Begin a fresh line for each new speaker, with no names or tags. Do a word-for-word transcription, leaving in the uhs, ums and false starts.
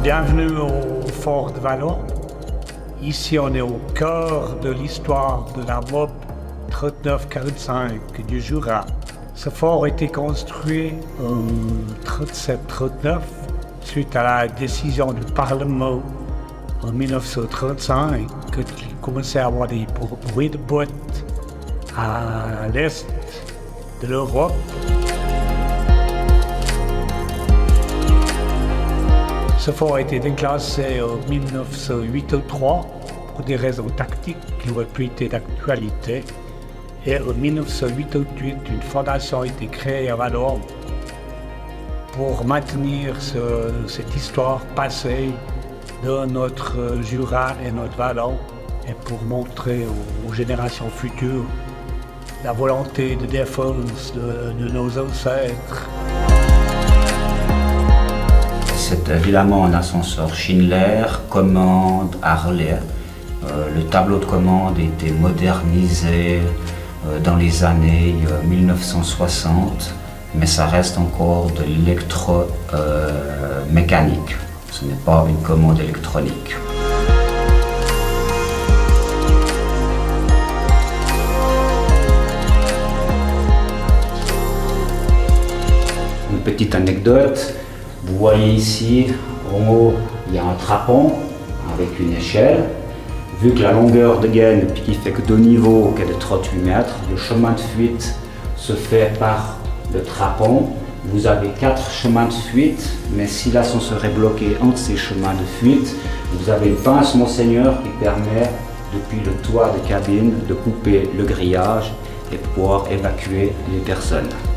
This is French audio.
Bienvenue au Fort de Vallon. Ici, on est au cœur de l'histoire de la M O B trente-neuf quarante-cinq du Jura. Ce fort a été construit en trente-sept trente-neuf suite à la décision du Parlement en mille neuf cent trente-cinq qu'il commençait à avoir des bruits de bottes à l'est de l'Europe. Ce fort a été déclassé en mille neuf cent quatre-vingt-trois pour des raisons tactiques qui auraient pu être d'actualité. Et en mille neuf cent quatre-vingt-huit, une fondation a été créée à Vallon pour maintenir ce, cette histoire passée de notre Jura et notre Vallon et pour montrer aux, aux générations futures la volonté de défense de, de nos ancêtres.
C'est évidemment un ascenseur Schindler, commande Harley. Euh, le tableau de commande a été modernisé euh, dans les années euh, mille neuf cent soixante, mais ça reste encore de l'électromécanique. Euh, Ce n'est pas une commande électronique. Une petite anecdote. Vous voyez ici, en haut, il y a un trapon avec une échelle. Vu que la longueur de gaine qui fait que deux niveaux, qui est de trente-huit mètres, le chemin de fuite se fait par le trapon. Vous avez quatre chemins de fuite, mais si l'ascenseur est bloqué entre ces chemins de fuite, vous avez une pince Monseigneur qui permet, depuis le toit de cabine, de couper le grillage et pouvoir évacuer les personnes.